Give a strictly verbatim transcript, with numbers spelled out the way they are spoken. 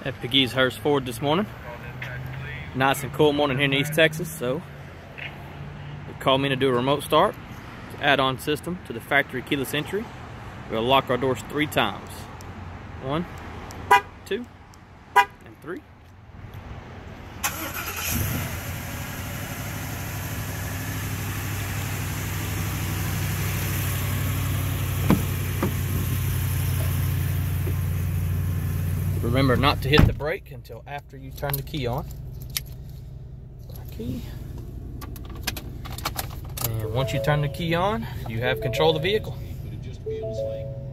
At Pegues Hurst Ford this morning. Nice and cool morning here in East Texas, so they called me to do a remote start. Add-on system to the factory keyless entry. We'll lock our doors three times. One, two, and three. Remember not to hit the brake until after you turn the key on. Key. And once you turn the key on, you have control of the vehicle. But it just feels like